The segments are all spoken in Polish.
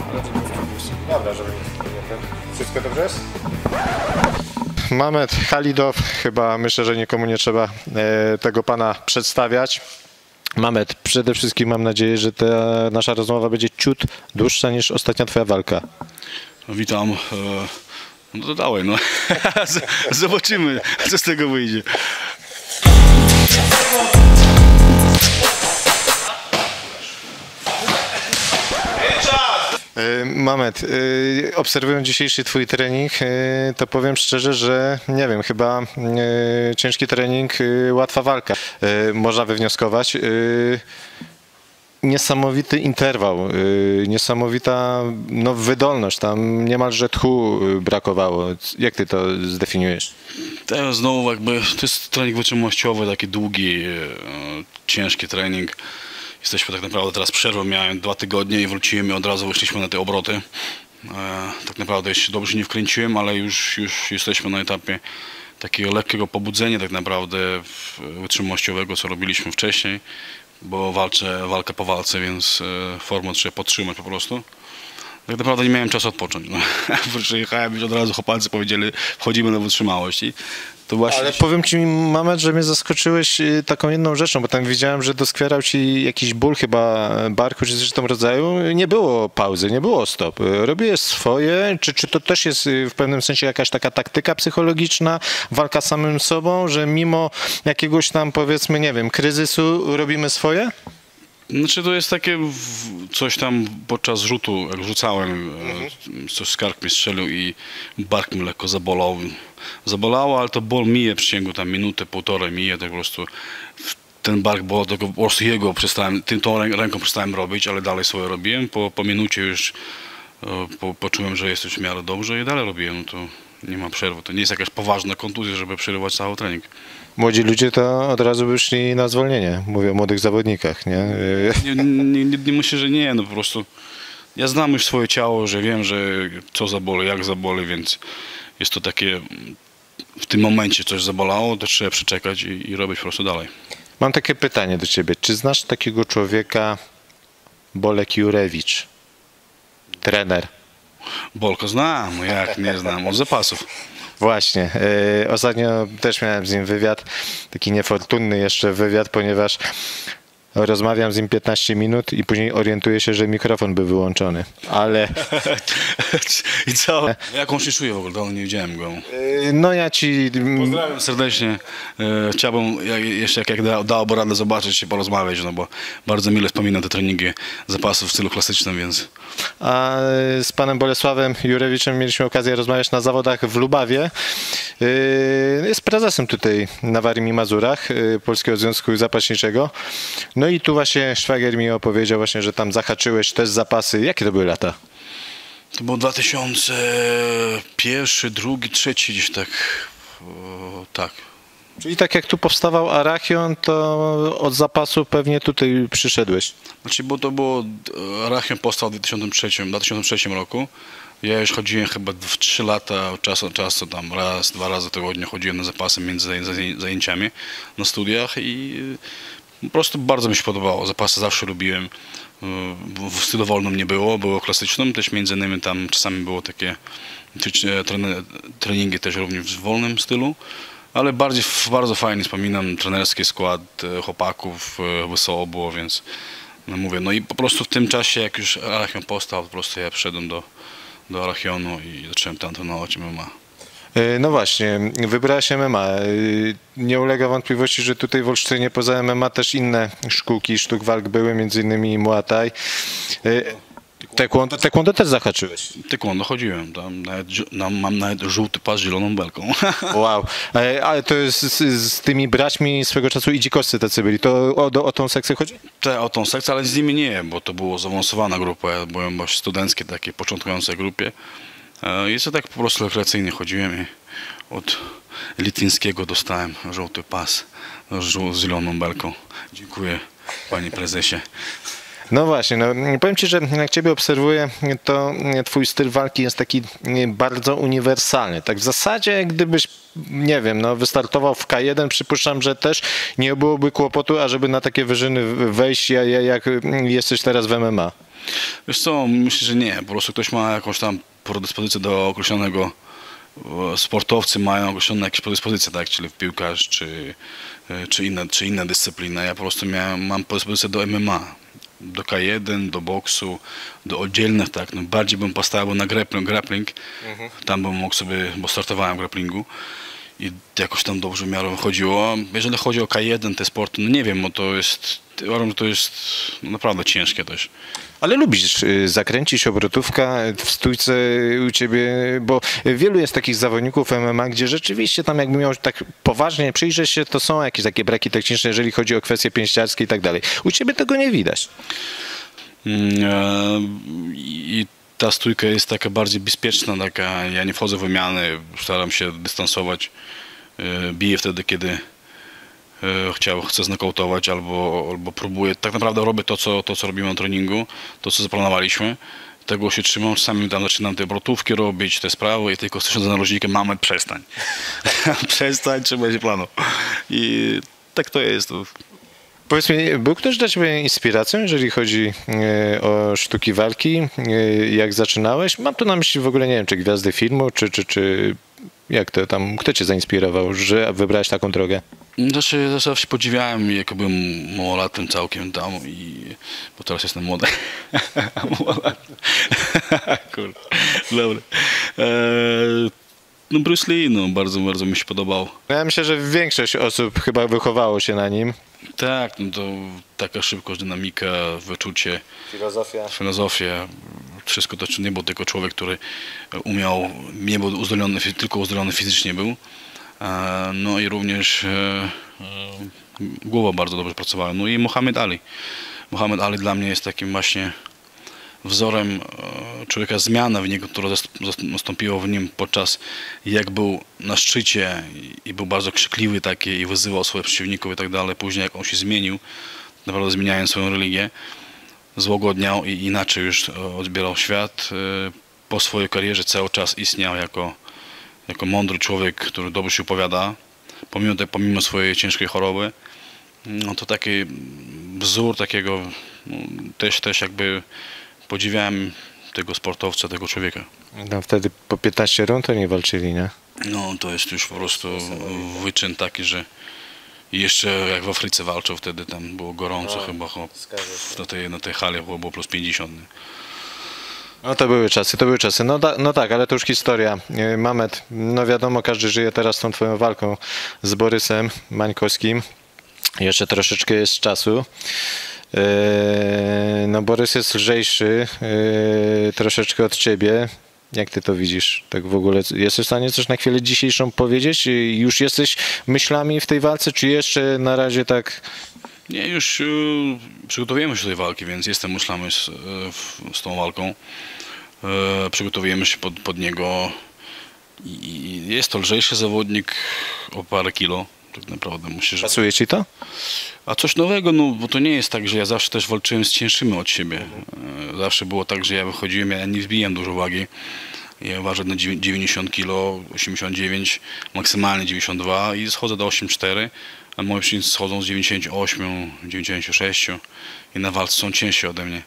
Dobra, żeby nie. Wszystko dobrze jest? Mamed Halidow, chyba myślę, że nikomu nie trzeba tego pana przedstawiać. Mamed, przede wszystkim mam nadzieję, że ta nasza rozmowa będzie ciut dłuższa niż ostatnia twoja walka. Witam. No to dawaj, no. Zobaczymy, co z tego wyjdzie. Mamed, obserwując dzisiejszy twój trening, to powiem szczerze, że nie wiem, chyba ciężki trening, łatwa walka. Można wywnioskować. Niesamowity interwał, niesamowita wydolność, tam niemalże tchu brakowało. Jak ty to zdefiniujesz? To znowu jakby, to jest trening wytrzymałościowy, taki długi, ciężki trening. Jesteśmy tak naprawdę teraz przerwą, miałem 2 tygodnie i wróciłem i od razu wyszliśmy na te obroty. Tak naprawdę jeszcze dobrze nie wkręciłem, ale już jesteśmy na etapie takiego lekkiego pobudzenia tak naprawdę wytrzymałościowego, co robiliśmy wcześniej, bo walkę po walce, więc formę trzeba podtrzymać po prostu. Tak naprawdę nie miałem czasu odpocząć. No. Przyjechałem i od razu chłopacy powiedzieli, wchodzimy na wytrzymałość. I to właśnie... Ale powiem ci, Mamed, że mnie zaskoczyłeś taką jedną rzeczą, bo tam widziałem, że doskwierał ci jakiś ból chyba barku, czy coś w tym rodzaju. Nie było pauzy, nie było stop. Robiłeś swoje. Czy to też jest w pewnym sensie jakaś taka taktyka psychologiczna, walka z samym sobą, że mimo jakiegoś tam, powiedzmy, nie wiem, kryzysu robimy swoje? Znaczy to jest takie coś tam podczas rzutu, jak rzucałem, coś kark mi strzelił i bark mi lekko zabolał. Zabolało, ale to ból mije w ciągu tam minutę, półtorej mije, tak po prostu ten bark bolał, tylko po prostu jego przestałem, tą ręką przestałem robić, ale dalej swoje robiłem. Po minucie już poczułem, że jest już w miarę dobrze i dalej robiłem, no to nie ma przerwy. To nie jest jakaś poważna kontuzja, żeby przerywać cały trening. Młodzi ludzie to od razu by szli na zwolnienie. Mówię o młodych zawodnikach, nie? Nie myślę, że nie, no po prostu ja znam już swoje ciało, że wiem, że co zaboli, jak zaboli, więc jest to takie, w tym momencie coś zabolało, to trzeba przeczekać i robić po prostu dalej. Mam takie pytanie do ciebie. Czy znasz takiego człowieka Bolek Jurewicz? Trener. Bolka znam, no jak nie znam, od zapasów. Właśnie. Ostatnio też miałem z nim wywiad, taki niefortunny jeszcze wywiad, ponieważ rozmawiam z nim 15 minut i później orientuję się, że mikrofon był wyłączony, ale... I co? Jak on się czuje w ogóle? Dawno nie widziałem go. No ja ci... Pozdrawiam serdecznie. Chciałbym jeszcze jak dałoby radę zobaczyć i porozmawiać, no bo bardzo mile wspominam te treningi zapasów w stylu klasycznym, więc... A z panem Bolesławem Jurewiczem mieliśmy okazję rozmawiać na zawodach w Lubawie. Jest prezesem tutaj na Warmii i Mazurach Polskiego Związku Zapaśniczego. No i tu właśnie szwagier mi opowiedział właśnie, że tam zahaczyłeś też zapasy. Jakie to były lata? To był 2001, 2002, 2003 gdzieś tak. Tak. Czyli tak jak tu powstawał Arachion, to od zapasu pewnie tutaj przyszedłeś. Znaczy, bo to było, Arachion powstał w 2003 roku. Ja już chodziłem chyba w 3 lata od czasu, tam raz, 2 razy w tygodniu chodziłem na zapasy między zajęciami na studiach i po prostu bardzo mi się podobało. Zapasy zawsze lubiłem. W stylu wolnym nie było klasycznym, też między innymi tam czasami było takie treningi też również w wolnym stylu. Ale bardzo fajnie wspominam trenerski skład chłopaków, wesoło było, więc no mówię, no i po prostu w tym czasie, jak już Arachion powstał, po prostu ja przyszedłem do Arachionu i zacząłem tam trenować MMA. No właśnie, wybrałeś MMA. Nie ulega wątpliwości, że tutaj w Olsztynie poza MMA też inne szkółki sztuk walk były, między innymi Muay Thai. Taekwondo też zahaczyłeś. Taekwondo chodziłem, tam mam nawet żółty pas z zieloną belką. Wow, ale to jest z tymi braćmi swego czasu i dzikowscy tacy byli, to o tą sekcję chodzi? O tą sekcję, ale z nimi nie, bo to było zaawansowana grupa, ja byłem w studenckiej, takiej początkującej grupie. I to tak po prostu rekreacyjnie chodziłem i od Litwińskiego dostałem żółty pas z zieloną belką. Dziękuję, panie prezesie. No właśnie, no, powiem Ci, że jak Ciebie obserwuję, to Twój styl walki jest taki bardzo uniwersalny. Tak w zasadzie, gdybyś, nie wiem, no, wystartował w K1, przypuszczam, że też nie byłoby kłopotu, ażeby na takie wyżyny wejść, jak jesteś teraz w MMA. Wiesz co, myślę, że nie. Po prostu ktoś ma jakąś tam predyspozycję do określonego, sportowcy mają określone jakieś predyspozycje, tak, czyli piłkarz, czy inne dyscypliny. Ja po prostu mam predyspozycję do MMA, do K1, do boksu, do oddzielnych, tak, no bardziej bym postawił na grappling, tam bym mógł sobie, bo startowałem w grapplingu i jakoś tam dobrze w miarę chodziło. Jeżeli chodzi o K1, te sporty, no nie wiem, bo uważam, że to jest naprawdę ciężkie też. Ale lubisz zakręcić obrotówka w stójce u Ciebie, bo wielu jest takich zawodników MMA, gdzie rzeczywiście tam jakby miał tak poważnie przyjrzeć się, to są jakieś takie braki techniczne, jeżeli chodzi o kwestie pięściarskie i tak dalej. U Ciebie tego nie widać. I ta stójka jest taka bardziej bezpieczna, taka, ja nie wchodzę w wymiany, staram się dystansować, biję wtedy, kiedy chcę znokautować albo próbuję, tak naprawdę robię to, co robimy na treningu, to, co zaplanowaliśmy. Tego się trzymam, czasami tam zaczynam te obrotówki robić, te sprawy i tylko słyszę za narożnikiem, mamy, przestań. Przestań, trzymaj się planu. I tak to jest. Powiedz mi, był ktoś dla Ciebie inspiracją, jeżeli chodzi o sztuki walki, jak zaczynałeś? Mam tu na myśli w ogóle, nie wiem, czy gwiazdy filmu, czy jak to tam, kto Cię zainspirował, że wybrałeś taką drogę? Zawsze podziwiałem, jak byłem małolatym całkiem tam, bo teraz jestem młody. Małolatym. Kurde, dobra. No Bruce Lee, no, bardzo, bardzo mi się podobał. Ja myślę, że większość osób chyba wychowało się na nim. Tak, no to taka szybkość, dynamika, wyczucie, filozofia, wszystko to, nie był tylko człowiek, który nie był tylko uzdolniony fizycznie był, no i również głowa bardzo dobrze pracowała. No i Muhammad Ali. Muhammad Ali dla mnie jest takim właśnie wzorem człowieka, zmiana w niego, która nastąpiła w nim podczas, jak był na szczycie i był bardzo krzykliwy taki i wyzywał swoich przeciwników i tak dalej. Później jak on się zmienił, naprawdę zmieniając swoją religię, złagodniał i inaczej już odbierał świat. Po swojej karierze cały czas istniał jako mądry człowiek, który dobrze się opowiada, pomimo swojej ciężkiej choroby. No to taki wzór takiego, no, też jakby podziwiałem tego sportowca, tego człowieka. No wtedy po 15 rund to nie walczyli, nie? No to jest już po prostu wyczyn taki, że jeszcze jak w Afryce walczył, wtedy tam było gorąco chyba na tej hali było plus 50. Nie? No to były czasy. No tak, ale to już historia. Mamet, no wiadomo, każdy żyje teraz tą twoją walką z Borysem Mańkowskim. Jeszcze troszeczkę jest czasu. No Borys jest lżejszy troszeczkę od ciebie. Jak ty to widzisz? Tak w ogóle jesteś w stanie coś na chwilę dzisiejszą powiedzieć? Już jesteś myślami w tej walce, czy jeszcze na razie tak? Nie, już przygotowujemy się do tej walki, więc jestem myślami z tą walką. Przygotowujemy się pod niego. I jest to lżejszy zawodnik o parę kilo. Tak naprawdę myślę, że... Pasuje ci to? A coś nowego, no bo to nie jest tak, że ja zawsze też walczyłem z cięższymi od siebie. Zawsze było tak, że ja wychodziłem, ja nie wbijam dużo wagi. Ja ważę na 90 kg, 89, maksymalnie 92 i schodzę do 84, a moi przeciwnicy schodzą z 98, 96 i na walce są ciężsi ode mnie.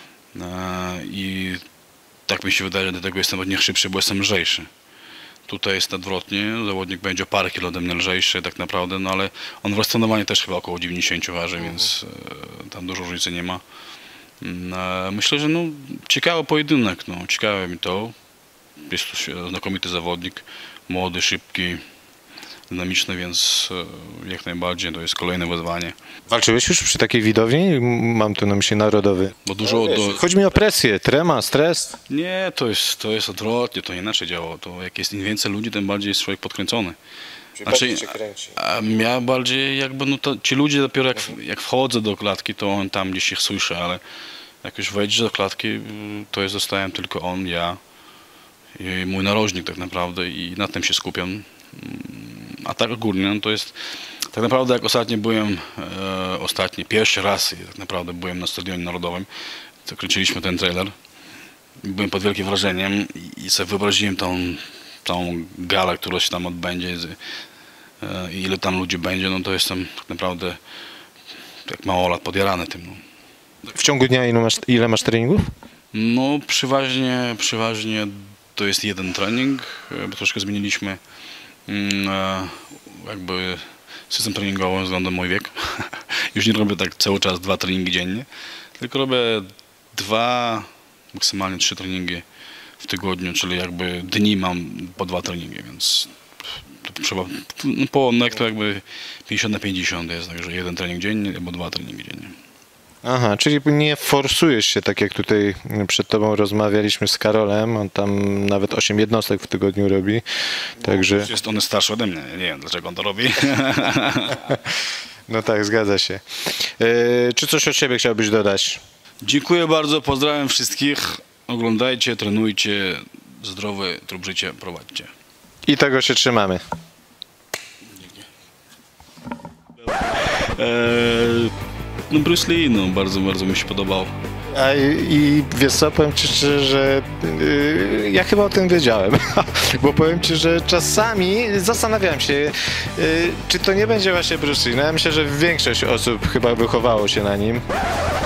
I tak mi się wydaje, że dlatego jestem od nich szybszy, bo jestem lżejszy. Tutaj jest odwrotnie, zawodnik będzie o parę kilo ode mnie lżejszy tak naprawdę, no ale on w rozstanowaniu też chyba około 90 waży, więc tam dużo różnicy nie ma. Myślę, że no, ciekawy pojedynek, no, ciekawe mi to. Jest to znakomity zawodnik, młody, szybki, dynamiczny, więc jak najbardziej to jest kolejne wyzwanie. Walczyłeś już przy takiej widowni? Mam tu na myśli narodowy. Bo dużo, chodzi mi o presję, trema, stres. Nie, to jest odwrotnie, to inaczej działa. To jak jest im więcej ludzi, tym bardziej jest człowiek podkręcony. Znaczy, a ja bardziej jakby, no to ci ludzie dopiero jak wchodzę do klatki, to on tam gdzieś ich słyszę, ale jak już wejdziesz do klatki, to zostałem tylko on, ja i mój narożnik tak naprawdę i na tym się skupiam. A tak ogólnie, no to jest Tak naprawdę jak pierwszy raz tak naprawdę byłem na Stadionie Narodowym, to kręciliśmy ten trailer. Byłem pod wielkim wrażeniem i sobie wyobraziłem tą galę, która się tam odbędzie i ile tam ludzi będzie, no to jestem tak naprawdę jak małolat podjarany tym. No. W ciągu dnia ile masz treningów? No przeważnie to jest jeden trening, bo troszkę zmieniliśmy jakby system treningowy względem mój wiek. Już nie robię tak cały czas 2 treningi dziennie, tylko robię 2, maksymalnie 3 treningi w tygodniu, czyli jakby dni mam po 2 treningi, więc to trzeba, to jakby 50/50 jest, także jeden trening dziennie albo 2 treningi dziennie. Aha, czyli nie forsujesz się, tak jak tutaj przed tobą rozmawialiśmy z Karolem, on tam nawet 8 jednostek w tygodniu robi, także... On jest starszy ode mnie, nie wiem dlaczego on to robi. No tak, zgadza się. Czy coś od siebie chciałbyś dodać? Dziękuję bardzo, pozdrawiam wszystkich, oglądajcie, trenujcie, zdrowy tryb życia prowadźcie. I tego się trzymamy. No Bruce Lee, no bardzo mi się podobał. I wiesz co, powiem ci szczerze, że ja chyba o tym wiedziałem, bo powiem ci, że czasami zastanawiałem się, czy to nie będzie właśnie Bruce Lee. No ja myślę, że większość osób chyba wychowało się na nim.